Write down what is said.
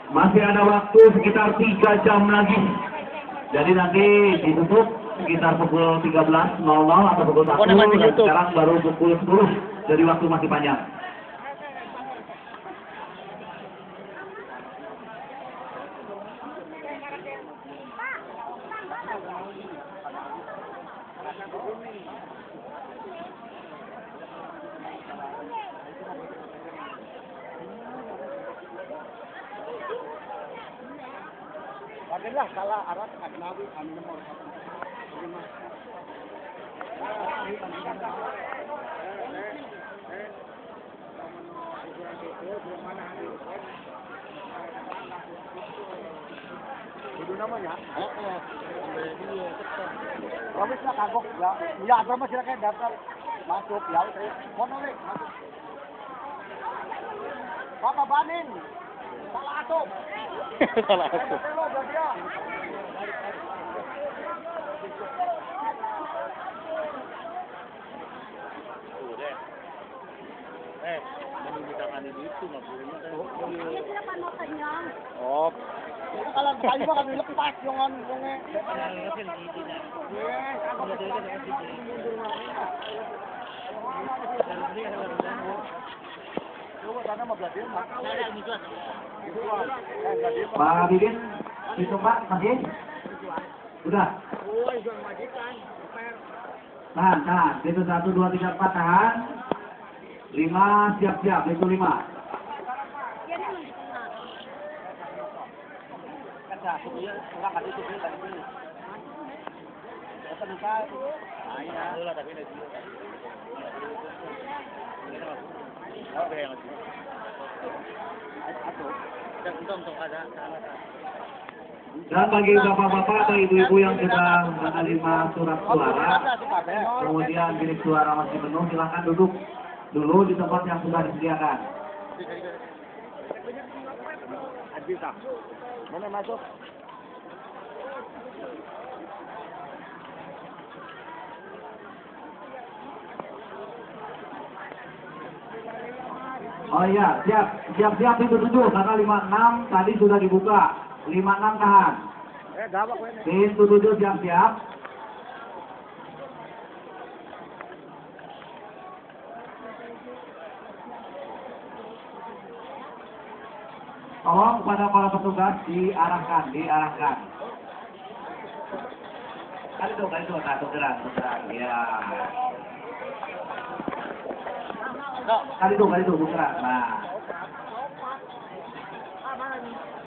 Masih ada waktu sekitar 3 jam lagi. Jadi nanti ditutup sekitar pukul 13.00 atau pukul 1. Dan sekarang baru pukul 10. Jadi waktu masih panjang. Bagailah salah arah Nabi kami nomor itu namanya. Habis nak kagok ya. Ya ada masih kayak daftar masuk ya. Mana nih masuk. Papa Banin. Salah atup. Salah atup. Menunjukkan itu nggak boleh kan? Iya sila panotanya. Oh. Kalau kayu mah kami lepas yang Pak Bibin, itu Pak, masih? Sudah? Tahan. Itu 1, 2, 3, 4, tahan. 5, siap-siap, itu 5. Yan naman di tengah. Dan bagi bapak-bapak atau ibu-ibu yang sedang menerima surat suara, kemudian bilik suara masih penuh, silahkan duduk dulu di tempat yang sudah disediakan. Mana masuk? Oh iya, siap itu 7 karena 56 tadi sudah dibuka. 56 tahan. Gawak ini. Pintu 7 siap-siap. Tolong pada para petugas diarahkan. Kali itu, nah, tukeran, ya. Kali itu, tukeran, nah.